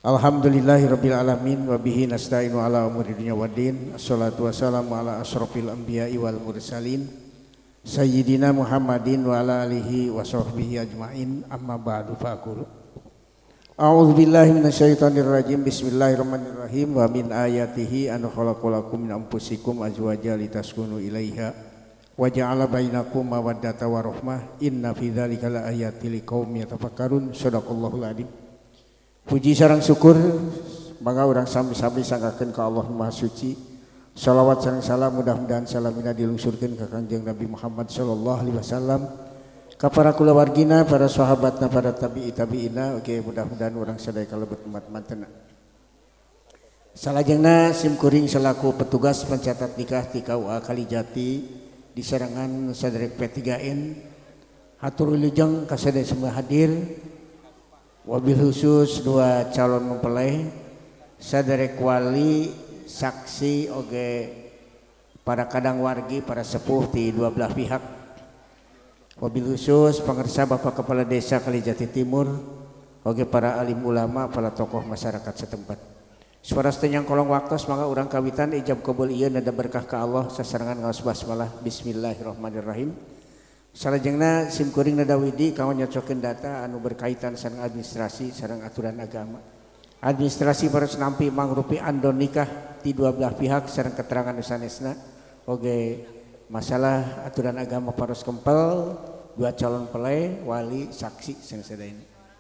Alhamdulillahirabbil alamin wa bihi nasta'inu ala umuri dunya waddin. Assalatu wassalamu ala asyrofil anbiya'i wal mursalin sayyidina Muhammadin wa ala alihi wa sahbihi ajmain. Amma ba'du faqul a'udzu billahi minasyaitonir rajim. Bismillahirrahmanirrahim. Wa min ayatihi an khalaqalakum min anfusikum azwajan litaskunu ilaiha wa ja'ala bainakum mawaddatan wa rahmah. Inna fi dzalika laayatil liqaumin yatafakkarun. Shadaqallahul adzim. Puji sareng syukur mangga urang sami-sami sanggakeun ka Allah Maha Suci. Shalawat sareng salam mudah-mudahan salamina dilungsurkeun ka Kangjeng Nabi Muhammad sallallahu alaihi wasallam, ka para kulawargina, para sahabatna, para tabi'ina. Oke, mudah-mudahan urang sadaya kalebet umat mantena. Salajengna sim kuring selaku petugas pencatat nikah ti KUA Kalijati di Serangan Saderek P3N. Hatur wilujeng ka sadaya semua hadir. Wabil khusus dua calon mempelai saderek wali saksi oge para kadang wargi para sepuh di dua belah pihak. Wabil khusus pangersa Bapak Kepala Desa Kalijati Timur oge para alim ulama, para tokoh masyarakat setempat. Suara setenyang kolong waktos mangga urang kawitan ijab qabul ieu nada berkah ka Allah sasarangan ngaos basmalah bismillahirrahmanirrahim. Salajengna sim kuring nada widi kawan nyocokeun data anu berkaitan sareng administrasi sareng aturan agama. Administrasi paros nampi mangrupi andon nikah ti dua belah pihak sareng keterangan nu sanesna oge masalah aturan agama paros kempel dua calon pelai wali saksi sareng sadayana.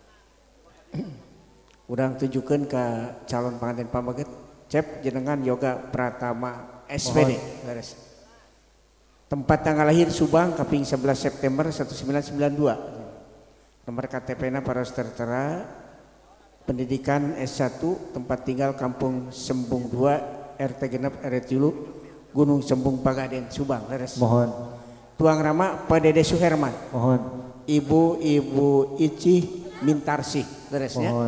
Urang tujukeun ka calon panganten pamaget cep jenengan Yoga Pratama SPD. Tempat tanggal lahir Subang Kaping 11 September 1992. Nomor KTP-na paros tertera. Pendidikan S1, tempat tinggal Kampung Sembung 2 RT genep RW 3 Gunung Sembung Pagaden Subang. Leres. Mohon. Tuang Rama Pak Dede Suherman. Mohon. Ibu Ici Mintarsih. Leresnya. Mohon.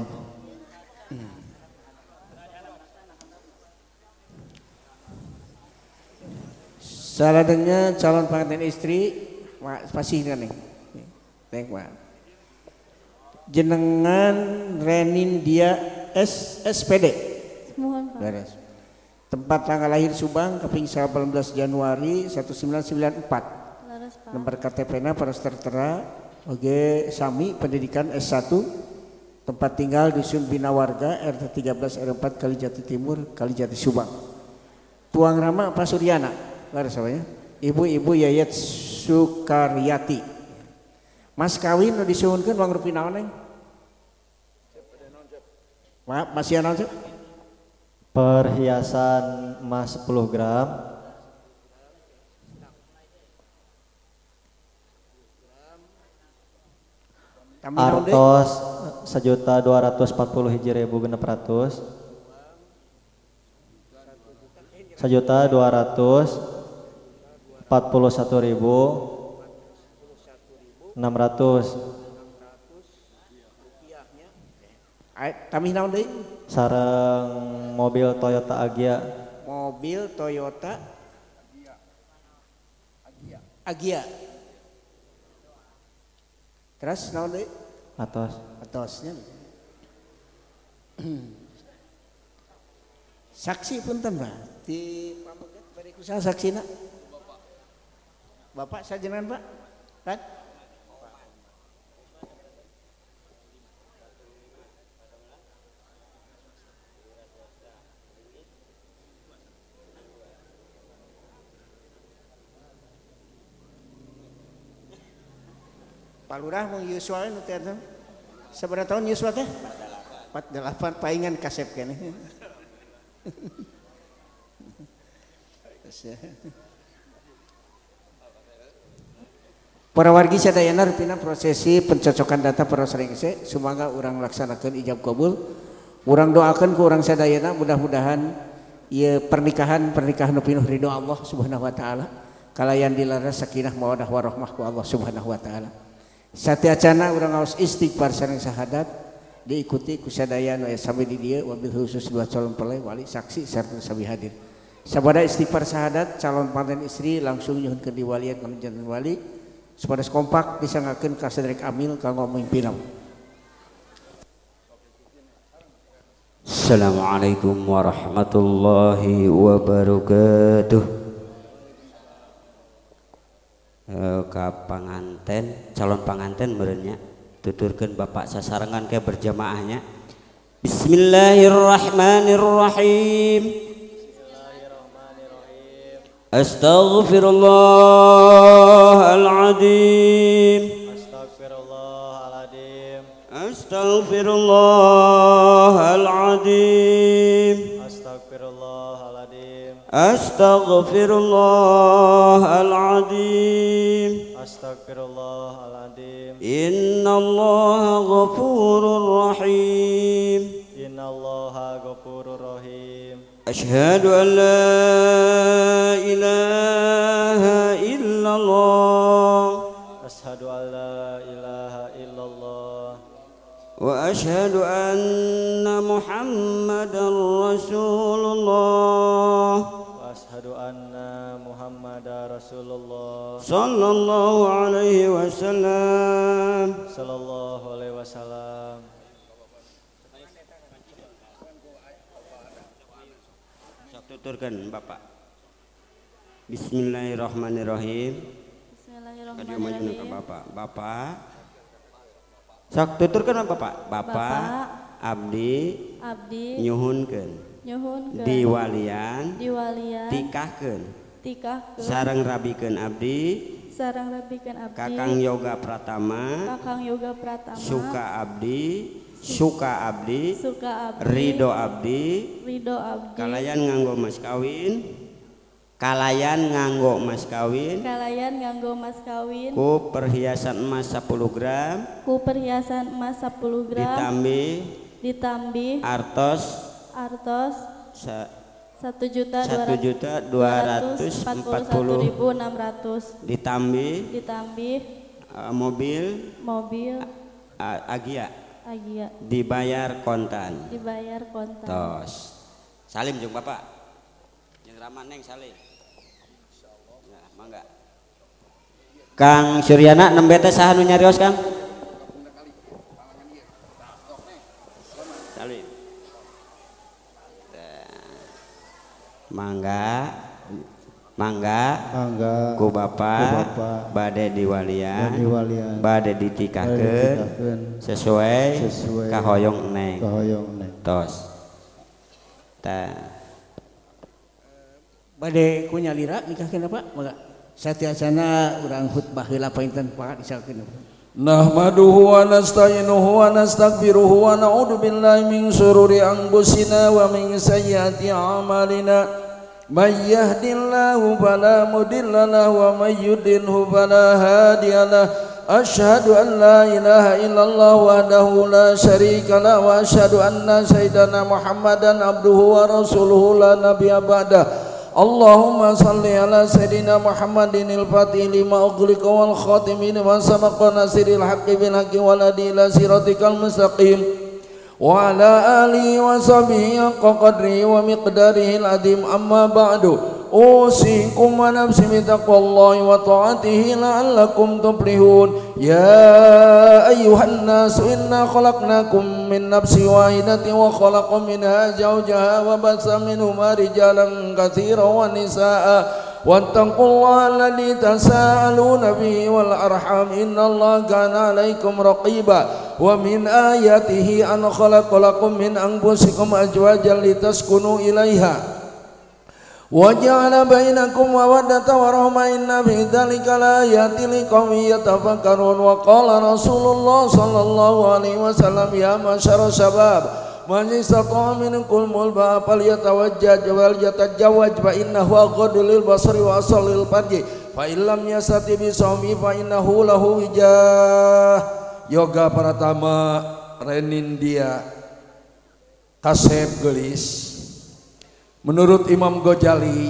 Saladengnya calon pengantin istri pasti kan nih. Thank you. Jenengan Renin dia SPD. Mohon Pak. Beres. Tempat tanggal lahir Subang Kaping 18 Januari 1994. Laras Pak. Nomor KTP-na paras tertera. Oge sami pendidikan S1. Tempat tinggal Dusun Bina Warga RT 13 R4 Kalijati Timur Kalijati Subang. Tuang Rama Pasuryana. Laras apa ya? Ibu Yayat Sukaryati. Mas kawin nu disuhunkeun wang rupi naon neng? Maaf, masih naon cep? Perhiasan emas 10 gram. Artos 1.240.600. 1.241.600. Tamih naon deui? Sareng mobil Toyota Agya. Mobil Toyota Agya. Terus naon deui? Atosnya. Saksi punten Pak. Di pamaget bari kusaha saksina? Bapak sajenengan Pak? Kan? Pak Lurah mau Yuswa nu teh sabaraha tahun Yuswa teh? 48 paingan kasep keneh. Para wargi sadayana rupina prosesi pencocokan data para serengse sumangga urang laksanakeun ijab qabul. Urang doakeun ku urang sadayana mudah-mudahan ieu pernikahan nu pinuh ridho Allah Subhanahu wa taala. Kalayan dilaras sakinah mawaddah warahmah ku Allah Subhanahu wa taala. Satiacana urang ngaos istighfar sareng syahadat diikuti ku sadayana sampai di dieu wabil khusus dua calon pelai wali saksi sareng sabi hadir. Sabada istighfar syahadat calon panten istri langsung nyuhunkeun diwalian ka jantan wali supaya kompak disangakeun ka saderek amil kanggo mimpinna. Assalamualaikum warahmatullahi wabarakatuh. Ka panganten, calon panganten merenya tuturkeun bapak sasarengan ke berjamaahnya. Bismillahirrahmanirrahim. Astaghfirullahaladzim. Astagfirullahaladzim. Astaghfirullahaladzim. Astagfirullahaladzim. Astaghfirullahaladzim. Astagfirullahaladzim. Innallaha ghafurur rahim. Innallaha ghafurur rahim. Asyhadu an la ilaha illallah. Asyhadu an la ilaha illallah. Wa asyhadu anna Muhammadar Rasulullah. Wa asyhadu anna Muhammadar Rasulullah. Sallallahu alaihi wasallam. Sallallahu alaihi wasallam. Tuturkan Bapak. Bismillahirrahmanirrahim. Bismillahirrahmanirrahim. Bapak. Sok tuturkan Bapak. Bapak abdi nyuhunkeun diwalian tikahkeun sareng rabikeun abdi Kakang Yoga Pratama suka abdi ridho abdi kalayan nganggo mas kawin ku perhiasan emas 10 gram ditambih artos 1.240.600 ditambih mobil Agia dibayar kontan. Tos salim jeung Bapak jeung Rama Neng salim ya, mangga Kang Suryana nembe teh saha nu nyarios Kang salim mangga ku Bapak bade diwalian bade ditikahkeun sesuai kahoyong Neng tos tah bade ku nyalira nikahkeun Pak mangga satiasana urang khutbah heula painten Pak disakeun Nahmaduhu wa nasta'inuhu wa nastaghfiruhu wa na'udzu billahi min shururi anfusina wa min sayyiati a'malina may yahdihillahu fala mudilla lahu wa may yudlilhu fala hadiyalah asyhadu an la ilaha illallah wahdahu la syarika lah wa asyhadu anna sayyidana Muhammadan abduhu wa rasuluhu la nabiyya ba'dah Allahumma salli ala sayyidina Muhammadin al-fatih lima ughliqa wal khatimi lima sabaqa nasiril haqqi bil haqqi wal hadi ila siratikal mustaqim wa ala alihi wa sahbihi haqqa qadrihi wa miqdarihi al-adim amma ba'du usikum wa nafsi bitaqwallahi wa ta'atihi la'allakum tuflihun ya ayyuhan nasu inna khalaqnakum min nafsin wahidatin wa khalaqna minha zawjaha wa bassa minhuma rijalan katsiran wa nisaa'a wattaqullaha alladzi tasaaluna bihi wal arham innallaha kana 'alaikum raqiba wa min ayatihi an khalaqalakum min anfusikum azwajan litaskunu ilaiha wa ja'ala bainakum mawaddatan wa rahmah inna fi dzalika laayatin liqaumin yatafakkarun wa qala Rasulullah sallallahu alaihi wasallam ya masyara syabab man istata'a minkum al-ba'a falyatawajjah wal yatajawwaj fa innahu aghaddu lil basari wa asalil farji fa illam yastati bi shaumi fa innahu lahu wijah Yoga Pratama Renindia Kasep gelis. Menurut Imam Ghazali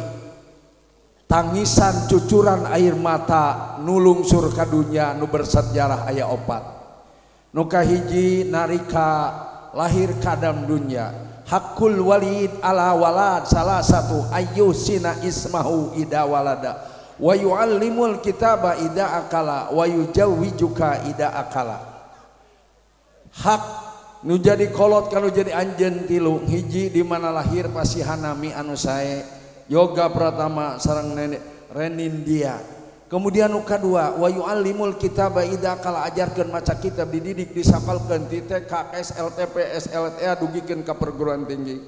tangisan cucuran air mata nulungsur ka dunya nu bersejarah aya 4 nu kahiji narika lahir kadam dunya hakul walid ala walad salah satu ayyusina ismahu ida walada wa yu'allimul kitaba ida akala wa yujawwijuka ida akala hak nu jadi kolot kalau jadi anjeun tilu hiji di mana lahir pasti Hanami anu sae Yoga Pratama sareng nenek Renindia. Kemudian nu kadua wa yu'allimul kitaba idza kala ajarkeun maca kitab dididik disapalkeun ti TK SLTP SLTA dugikeun ka perguruan tinggi.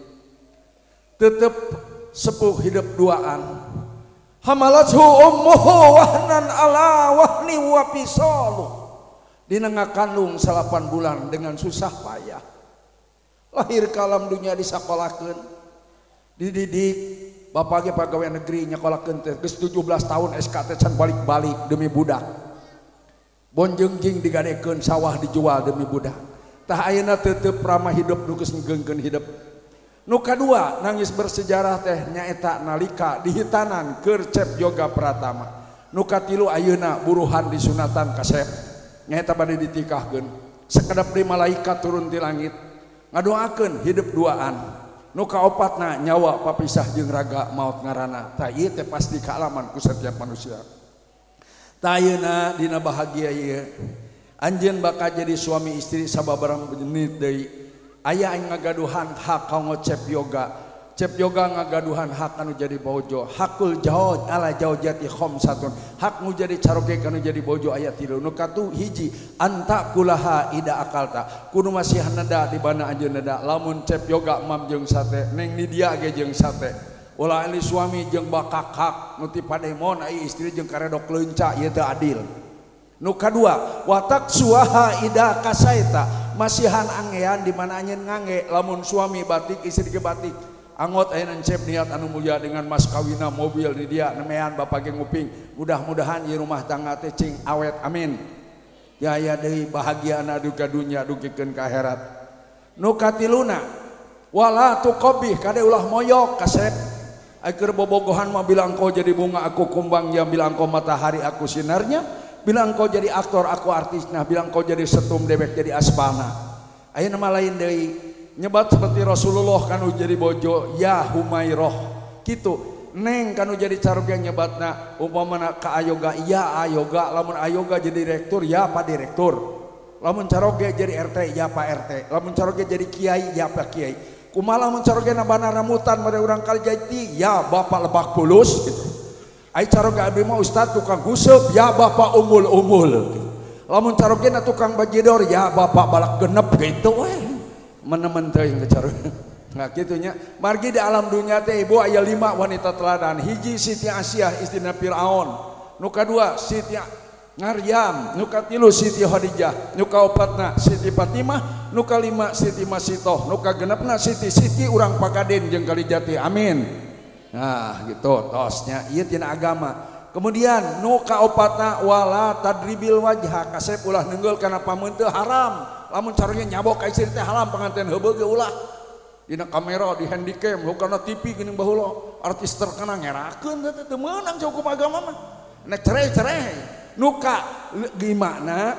Tetep sepuh hidup duaan. Hamalathu ummuhu wahnan ala wahni wa fisalu. Dina ngakandung 8 bulan dengan susah payah. Lahir ke alam dunia disakolakeun, dididik, bapak ge pegawai negeri nyakolakeun teh geus 17 tahun SKT can balik-balik demi budak. Bonjengjing digadekeun sawah dijual demi budak. Tah ayeuna teuteub ramah hidup nu geus ngeungkeun hidup. Nu kadua nangis bersejarah teh nyaeta nalika dihitanan keur Cep Yoga Pratama. Nu katilu ayeuna buruhan disunatan ka Cep. Nyata bade ditikahkeun sakedap di malaikat turun di langit ngadoakeun hidup duaan nu kaopatna nyawa papisah jeung raga maut ngaranna tah ieu teh pasti kaalaman ku setiap manusia. Tah ayeuna dina bahagia ieu anjeun bakal jadi suami istri sababarang menit deui aya anu ngagaduhan hak kanggo Cep Yoga. Cep Yoga ngagaduhan hak anu jadi bojo, hakul jauh ala jaujati khamsatun, hak nu jadi caroge kanu jadi bojo aya 3. Nu katu hiji anta kulaha ida akalta, kudu masih neda di bana anjeun neda. Lamun Cep Yoga mam jeung sate, neng ni dia ge jeung sate. Ulah ali suami jeung bakak nu ti pademon ai istri jeung karedok leunca ieu teu adil. Nu kadua watak suaha ida kasaita, masihan angean di mana anjeun ngange lamun suami batik istri ge batik. Angot ayeuna Cep niat anu mulia dengan mas kawina mobil di dia nemean bapak ge nguping mudah-mudahan ieu rumah tangga teh cing awet amin. Ya aya deui bahagiana duka dunya dugikeun ka akhirat. Nu katiluna wala tuqabih kade ulah moyok ka Cep. Ai keur bobogohan mah bilang kau jadi bunga aku kumbangnya, bilang kau matahari aku sinarnya, bilang kau jadi aktor aku artisnya, bilang kau jadi setum debek jadi aspalna. Ayeuna mah lain deui. Nyebat seperti Rasulullah kanu jadi bojo ya Humairah kitu neng kanu jadi caroge nyebatna umpamana ka ayoga ya ayoga, lamun ayoga jadi direktur ya pak direktur, lamun caroge jadi RT ya pak RT, lamun caroge jadi kiai ya pak kiai, kumaha lamun caroge nabana ramutan pada urang Kalijati ya bapak Lebak Bulus gitu. Ai caroge abdi mah ustad tukang guseup ya bapak umul gitu. Lamun caroge na tukang bajidor ya bapak balak genep gitu weh. Menemen teuing kecaru. Nah kitunya margi di alam dunia teh ibu aya 5 wanita teladan. Hiji Siti Asyah istrina Firaun, nu kadua Siti Maryam, nu katilu Siti Khadijah, nu kaopatna Siti Fatimah, nu kalima Siti Masitoh, nu kagenepna Siti urang Pagaden jeung Kalijati. Amin. Nah gitu tosnya ieu tina agama. Kemudian nu kaopatna wala tadribil wajha, kasep ulah nenggel kana pameun teu haram. Lamun caranya nyabok ka istri teh haram panganten heubeul ge ulah. Dina kamera di handycam kana TV geuning baheula artis terkenal ngerakeun teh teu meunang hukum agama mah. Nek cerai. Nu ka gimana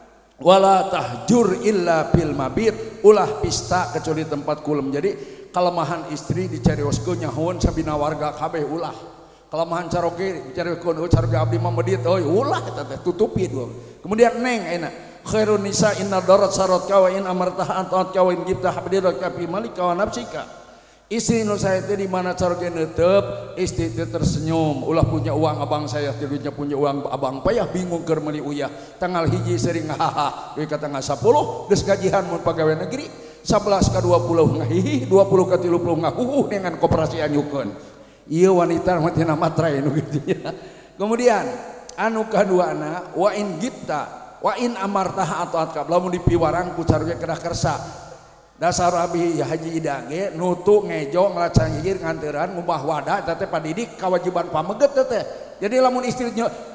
wala tahjur illa bil mabit, ulah pista kecuali tempat kulem. Jadi kelemahan istri dicarioskeun nyahoon sabina warga kabeh ulah. Kelemahan caroge dicarioskeun caroge abdi mah medit euy ulah eta teh tutupi dua. Kemudian neng ayeuna khairun nisa inna darat sarat kawain amartaha antat kawain gibtah habdirak kafi malik kawan nafsika. Istri nu saya teh di mana caroge neuteup istri teh tersenyum ulah punya uang abang saya tilunya punya uang abang payah bingung keur meuli uyah tanggal hiji sering haha deui ka tanggal 10 geus gajihan mun pagawe negeri 11 ka 20 ngahihi 20 ka 30 ngahuhuh dengan koperasi anyukeun. Ieu wanita mah tina matrai nu kitu nya. Kemudian anu kaduana wa in gibta wa in amartaha atau atkab lamun dipiwarang ku caroge kedah kersa dasar abi ya haji ida ge nutu ngejo ngelacang higir nganteuran ngubah wadah eta teh padidik kewajiban pameget teh. Jadi lamun istri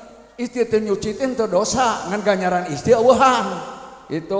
teh nyuci teh teu dosa ngan ganyaran istri eueuhan itu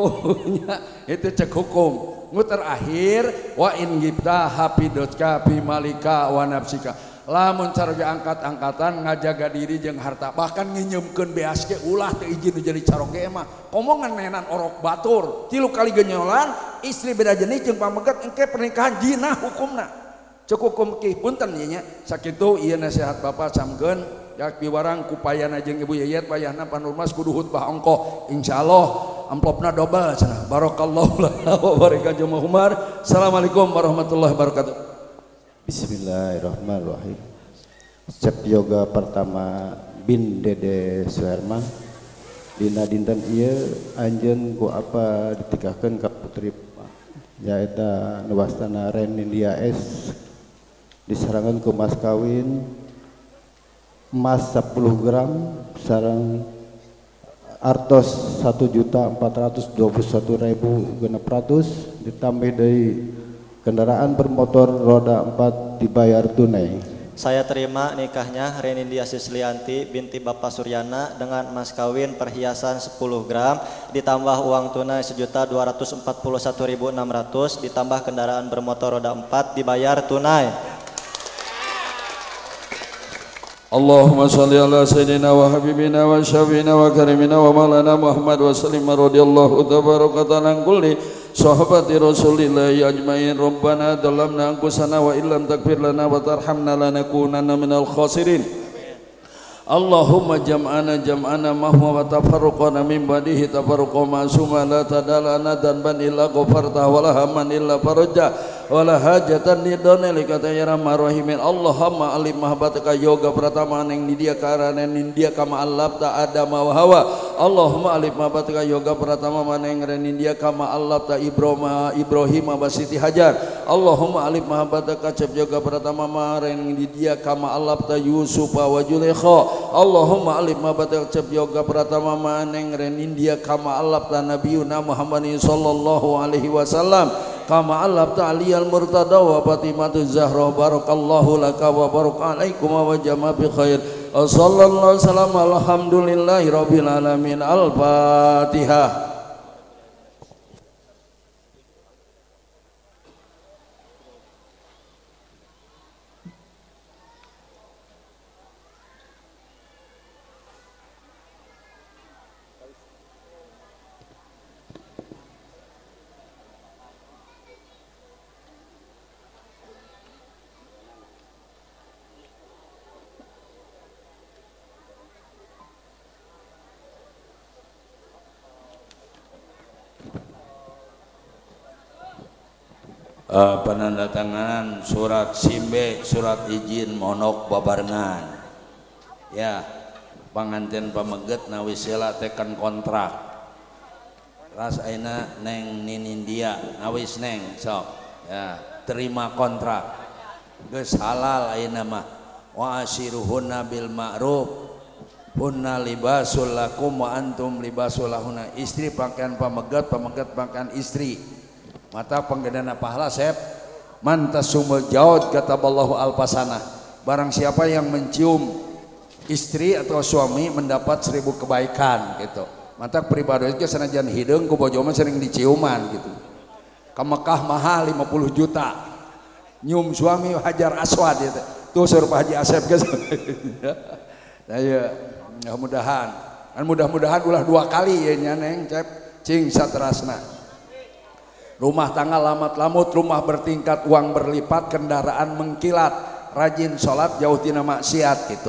itu cek hukum. Nu terakhir wa in gibta hafidotka fi malika wa nafsika, lamun caroge angkat-angkatan ngajaga diri jeung harta bahkan nginyeumkeun beas ge ulah teu izin jadi caroge mah komongan nenan orok batur 3 kali genyolan istri beda jenis jeung pameget engke pernikahan jinah hukumna cukup hukum ki punten ieu nya sakitu ieu nasihat Bapak samkeun yak piwarang ku payana jeung Ibu Yayat payahna panurmas kudu khutbah ongkoh insyaallah amplopna double cenah. Barakallahu lana wa baraka jamaah Umar. Assalamualaikum warahmatullahi wabarakatuh. Bismillahirrahmanirrahim. Cep yoga pertama bin Dede Suherman dina dinten ieu anjeun ku apa ditikahkeun ka putri yaeta nuwastana Renindia S disarangan ku mas kawin emas 10 gram sareng artos 1.421.600 ditambah dari kendaraan bermotor roda 4 dibayar tunai. Saya terima nikahnya Renindia Sislianti binti Bapak Suryana dengan mas kawin perhiasan 10 gram ditambah uang tunai 1.241.600 ditambah kendaraan bermotor roda 4 dibayar tunai. Allahumma salli ala sayyidina wa habibina wa syafiina wa karimina wa maulana Muhammad wa sallim radhiyallahu tabarakatan an kulli sahabati Rasulillah ajmain. Rabbana dhalamna anfusana wa illam taghfir lana wa tarhamna lanakunanna minal khasirin. Allahumma jam'ana mahwa wa tafarruqana min ba'dihi tafarruqa ma'suma la tadalana dhanban illa ghafarta wa la hamman illa farajta wa la hajatan nidana likata ya rahman rahimin. Allahumma alim mahabbataka yoga pratama ning dia karana ning dia kama allabta adama wa hawa. Allahumma alim mahabbataka yoga pratama maneng ning dia kama allabta Ibrahim wa Siti Hajar. Allahumma alim mahabbataka cep yoga pratama maneng dia kama allabta Yusuf wa Zulaikha. Allahumma alif mabatak cep yoga pratama maneng renin dia kama alabta nabiyuna Muhammadin sallallahu alaihi wasallam kama alabta aliyal murtada wa fatimatu zahra barakallahu laka wa barakalaikum wa jama bi khair sallallahu salam alhamdulillahi rabbil alamin. Al-Fatihah. Penandatanganan surat simbe surat izin monok babarengan ya panganten pameget nawisela tekan kontrak ras aina neng Ninindia nawis neng sok ya terima kontrak geus halal ayeuna mah wa asyiruhunna bil ma'ruf hunna libasul lakum wa antum libasul lahunna. Istri pakaian pameget pakaian istri mata penggedana pahala sep mantas sumul jaud kataballahu alpasana. Barang siapa yang mencium istri atau suami mendapat 1000 kebaikan gitu. Mata pribadi itu senajan hideung ku bojo mah sering diciuman gitu. Ka Mekah mahal 50 juta nyium suami Hajar Aswad gitu. Tuh suruh Pak Haji Asep geus. Nah ya mudah-mudahan ulah 2 kali ya nya neng cep cing saterasna. Rumah tangga lamat-lamut, rumah bertingkat, uang berlipat, kendaraan mengkilat, rajin sholat, jauh tina maksiat gitu.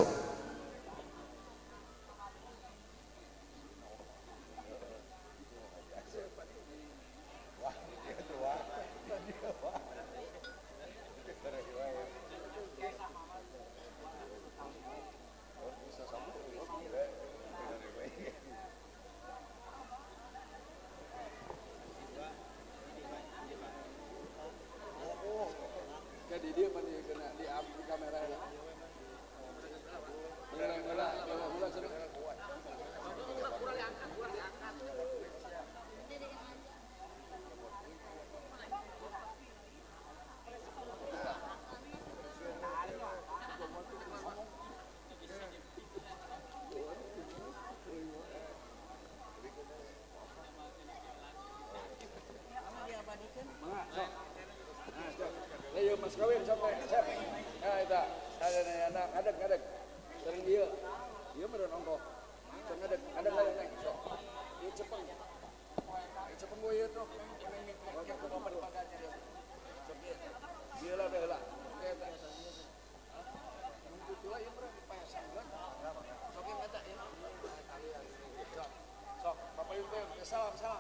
Mas kawin sampai cep. Nah eta ada ngadeg. Sering dia. Dia meureun ongkoh. Sering ngadeg neng. Sok. Ieu cepeng. Cepeng gue ieu tuh. Oke, ku papan paganya dia. Sok ieu. Dia lah heula. Eta. Mun kutulah ieu meureun dipasang kan. Sok ieu eta ieu. Sok. Bapak ieu teh salam.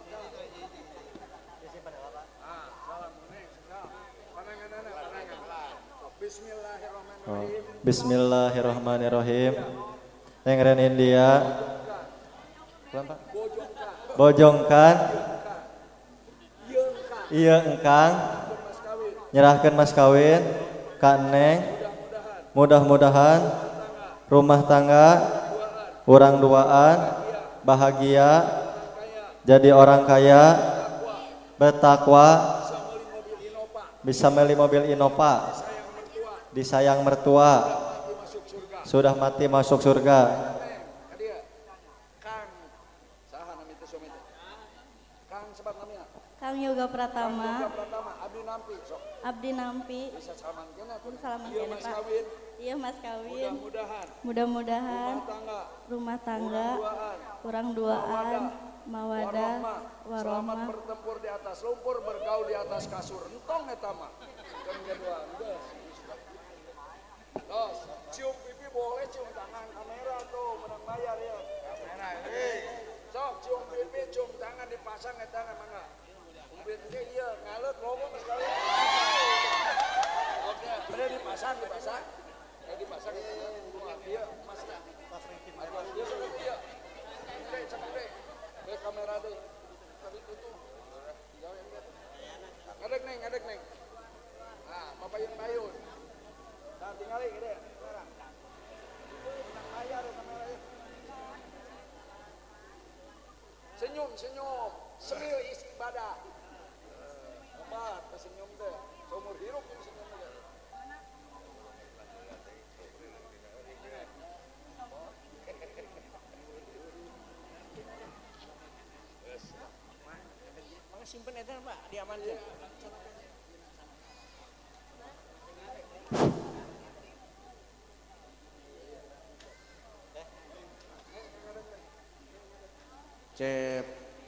Bismillahirrahmanirrahim. Neng Ren India bojongkan iya engkang nyerahkan mas kawin ka Neng, mudah-mudahan rumah tangga urang duaan bahagia, jadi orang kaya, bertakwa, bisa beli mobil Innova, disayang mertua, sudah mati masuk surga. Kang Yoga Pratama. Abdi nampi. Salaman kene Pak. Iya mas kawin. Mudah-mudahan rumah tangga kurang duaan mawadah warahmah bertempur di atas lumpur, bergaul di atas kasur. Entong eta mah. Kan kedua, geus. Tos, cium pipi boleh, cium tangan kamera tuh, menang bayar ya. Kamera. Sok cium pipi, cium tangan dipasang eta mangga. Umpit ge ieu ngalet logo mas kawin. Oke, bener dipasang. Dipasang. Iya, Mas. Pas ranking. Iya, iya. Oke, kamera deh. Tadi tutup. Ngadek neng. Nah, Bapak yang bayun. Nah, tinggalin gede. Sekarang. Bayar kamera ya. Senyum. Semil ibadah. Obat, senyum deh. Seumur hidup senyum deh. Simpen eta Pak, diamankan. Cep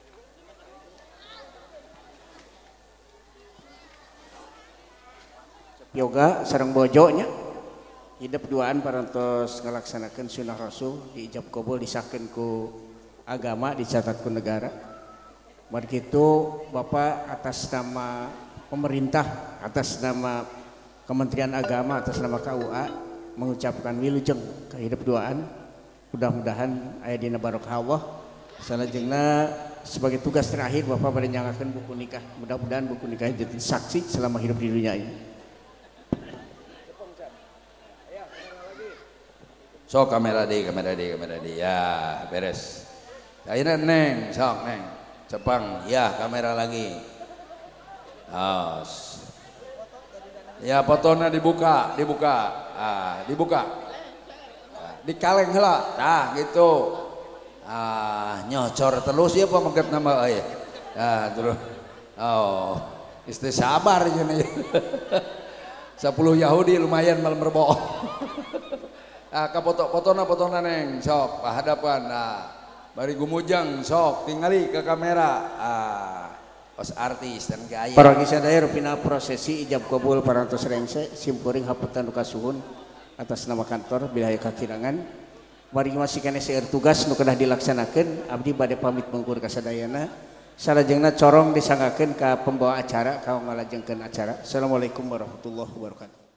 yoga sareng bojonya hidup duaan parantos ngalaksanakeun sunnah rasul diijab qabul disahkeun ku agama dicatat ku negara. Mari kitu Bapak atas nama pemerintah, atas nama Kementerian Agama, atas nama KUA mengucapkan wilujeng ka hidup duaan. Mudah-mudahan aya dina barokah Allah. Salajengna sebagai tugas terakhir Bapak pada nyangakeun buku nikah. Mudah-mudahan buku nikah jadi saksi selama hidup di dunia ini. So kamera di. Ya, beres. Ayeuna Neng, sok Neng. Cepang, ya kamera lagi. Ya fotona dibuka. Dibuka. Dikaleng heula. Tah gitu. Nyocor terus ya pamaget nama euy. Terus. Istri sabar jeung 10 Yahudi lumayan malam rebo. Ka fotona Neng, sok hadapan. Bari gumujang sok tingali ke kamera. Os artis dan gaya. Para sadaya rupina prosesi ijab qabul parantos rengse simkuring haputan nu kasuhun atas nama kantor Wilaya Kakirangan. Mari masih kene seueur tugas nu kedah dilaksanakeun abdi bade pamit mungkur ka sadayana. Salajengna corong disangakeun ka pembawa acara kaung ngalajengkeun acara. Assalamualaikum warahmatullahi wabarakatuh.